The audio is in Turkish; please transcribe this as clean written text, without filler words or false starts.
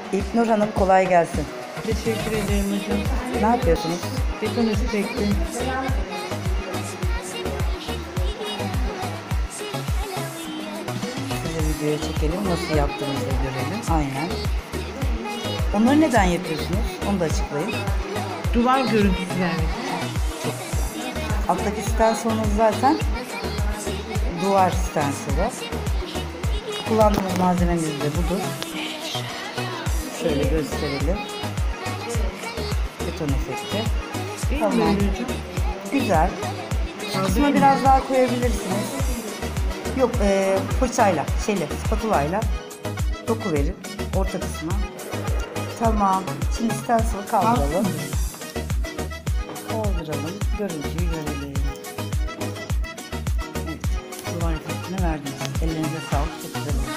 İlknur Hanım kolay gelsin. Teşekkür ederim hocam. Ne yapıyorsunuz? Beton üstektim. Size videoya çekelim. Nasıl yaptığınızı görelim. Aynen. Onları neden yapıyorsunuz? Onu da açıklayın. Duvar görüntüsü vermek. Alttaki stencil'ınız zaten duvar stencil'ı. Kullandığımız malzememiz de budur. Şöyle gösterelim. Beton efekti. Değil Tamam. mi öyle hocam? Güzel. Şu kısma biraz daha koyabilirsiniz. Yok, fırçayla, spatulayla doku verin orta kısma. Tamam. Şimdi stencil'ı kaldıralım. Kaldıralım. Görüntüyü görelim. Evet. Duvar efektini verdiniz. Ellerinize sağlık. Çok güzel oldu.